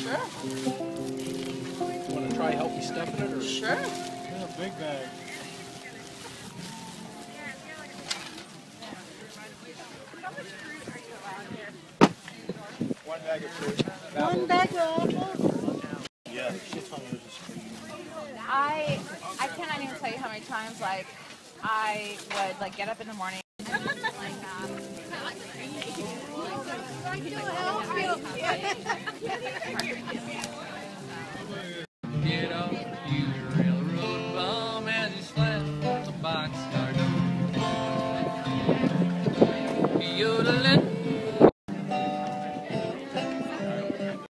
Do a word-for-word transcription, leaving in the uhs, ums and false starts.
Sure. You want to try help me stuffing it? Or? Sure. Yeah, big bag. One bag of fruit. One bag of apples. Yeah, shit ton of those is free. I I cannot even tell you how many times like I would like get up in the morning and just like that.